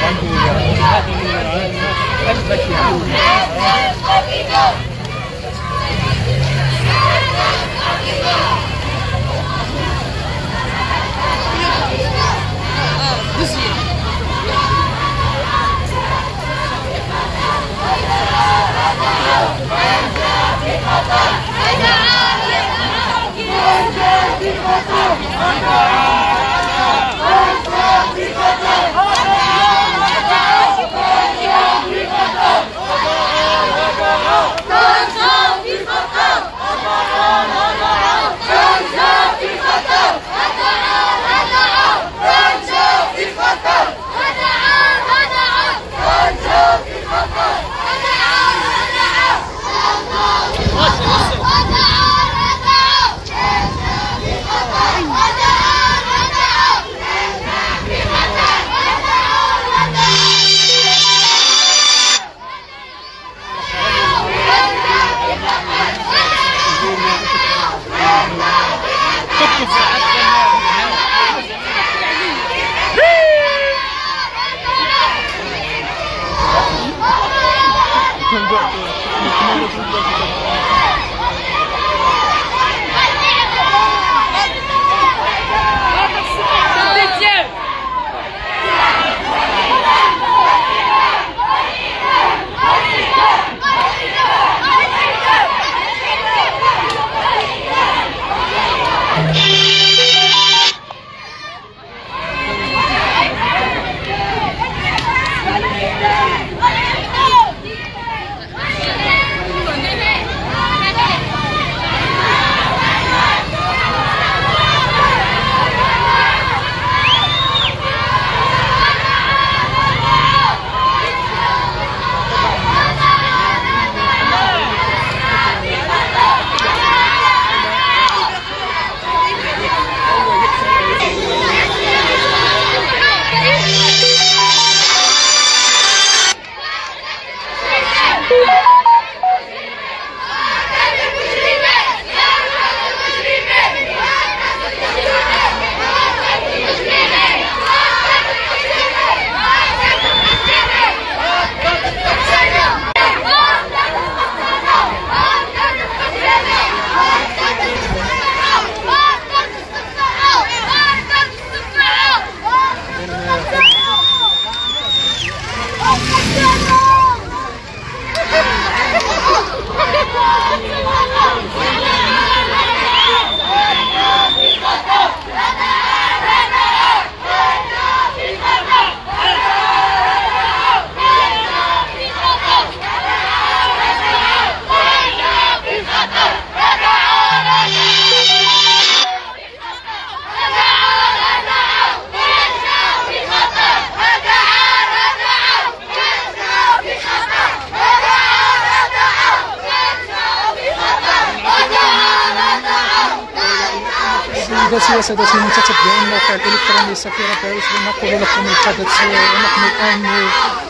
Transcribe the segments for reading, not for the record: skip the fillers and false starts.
سيداتي وسادتي متتبعين الموقع الالكتروني سفيرة باريس، نقول لكم الحدث. ونحن الان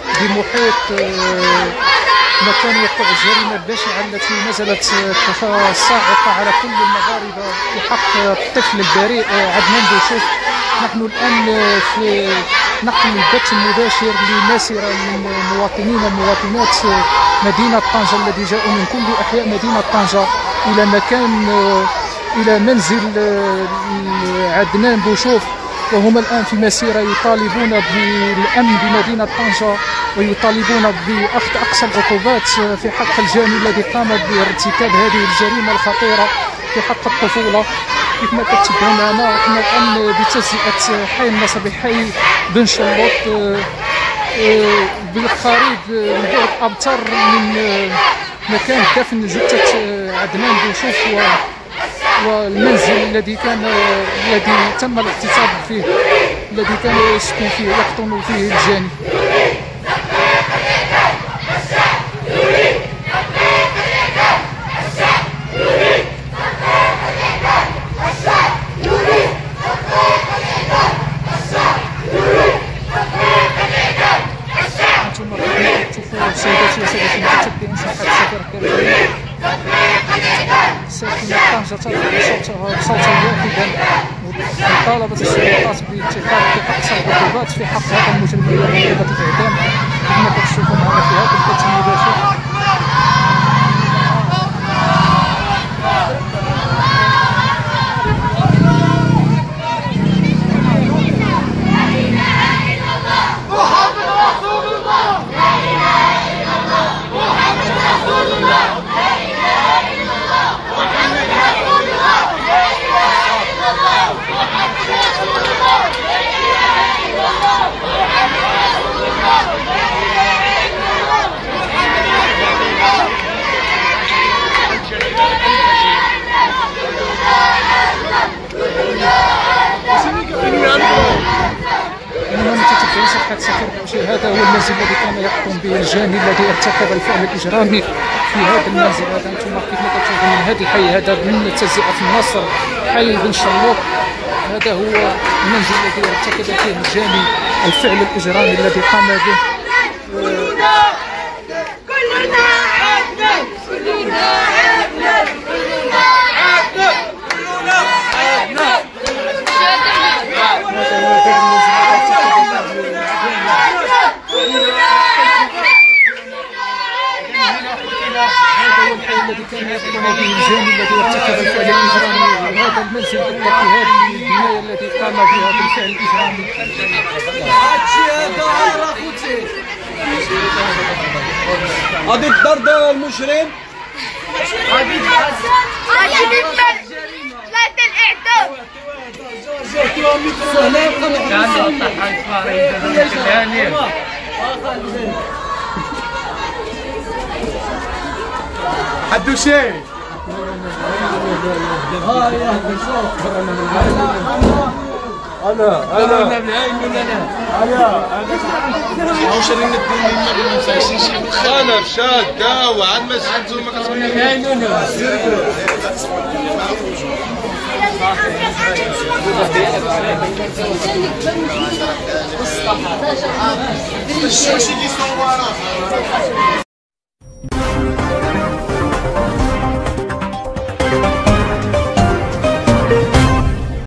بمحيط مكان وقوع الجريمه البشعه التي نزلت صاعقه على كل المغاربه في حق الطفل البريء عدنان بوشوف. نحن الان في نقل البث المباشر لمسيره من مواطنين ومواطنات مدينه طنجه الذي جاءوا من كل احياء مدينه طنجه الى منزل عدنان بوشوف، وهم الان في مسيره يطالبون بالامن بمدينه طنجه ويطالبون باخذ اقصى العقوبات في حق الجاني الذي قام بارتكاب هذه الجريمه الخطيره في حق الطفوله. كيف ما كتبعوا معنا احنا الان بتجزئه حي النصر بحي بن شلوط بالقريب ببعد امتار من مكان دفن جثه عدنان بوشوف والمنزل الذي تم الاغتصاب فيه، الذي كان يسكن فيه يقطن فيه الجاني. سيداتي وسادتي المتتبعين صفحة سفيرة باريس، ساكنة طنجة ترفع صوتها واحدا وطالبت السلطات باتخاذ أقصى العقوبات العقوبات في حق هذا المجرم هي عقوبة الإعدام كما كتشوفوا معنا في هذا البث المباشر. متتبعين صفحة سفير بوشير، هذا هو المنزل الذي كان يحكم به الجاني الذي ارتكب الفعل الإجرامي في هذا المنزل. هذا أنتم كيف ما كتشوفون من هذه الحي، هذا من تجزئة النصر حي بن شلوط. هذا هو المنزل الذي ارتكب فيه الجاني الفعل الإجرامي الذي قام به. الذي كان يحكم به الجاني الذي ارتكب الفعل الإجرامي، وهذا المنزل بالضبط هذه البناية التي قام بها بالفعل الإجرامي. هذه الضرب المجرم، هذه حدو شيء انا رشاد داوى عاد ما سمعتوا ما كتسمعوا